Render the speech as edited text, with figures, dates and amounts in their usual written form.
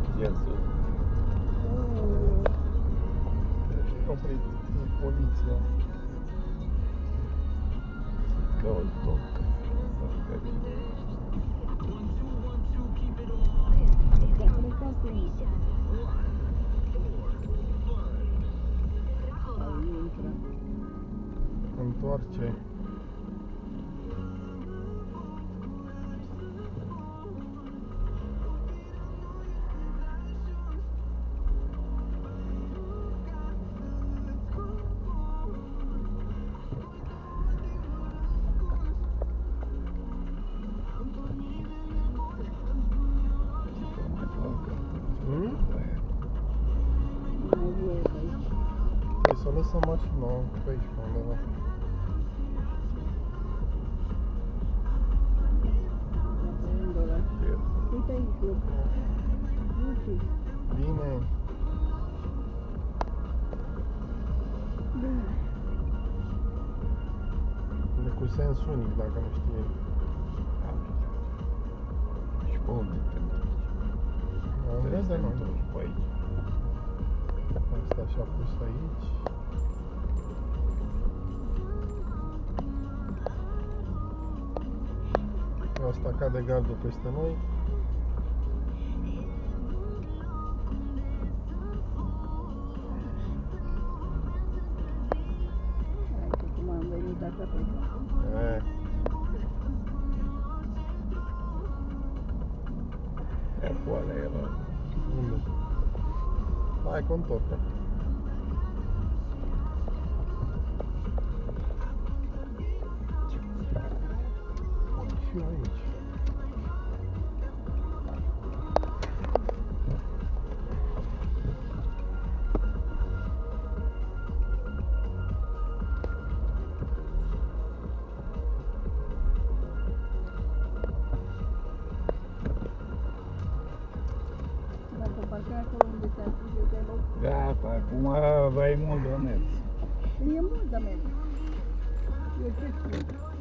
Gensul. Oprit poliția. Caut loc. Întoarce. Păi să o lăsăm mașina pe aici, pe undeva. Uite aici, Bine. Bine. E cu sens unic, dacă nu știi. Și pe unde te întorci? Unde Te nu? întorci pe aici. Asta și-a pus aici. Asta cade gardul peste noi. Uite cum am venit așa pe Acolo era. Unde? Hai că întorc. Și eu aici. Dacă parcă acolo unde ți-am spus eu că e loc, Gata, acum vai mult de mers. e mult de mers. Eu ce spun?